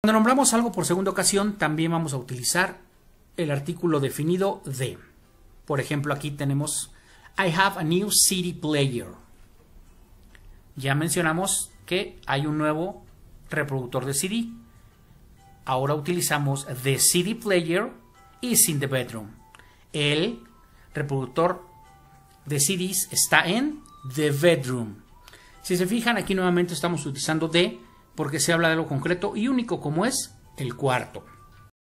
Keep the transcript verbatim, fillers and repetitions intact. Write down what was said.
Cuando nombramos algo por segunda ocasión, también vamos a utilizar el artículo definido de. Por ejemplo, aquí tenemos I have a new C D player. Ya mencionamos que hay un nuevo reproductor de C D. Ahora utilizamos the C D player is in the bedroom. El reproductor de C Ds está en the bedroom. Si se fijan, aquí nuevamente estamos utilizando de porque se habla de algo concreto y único como es el cuarto.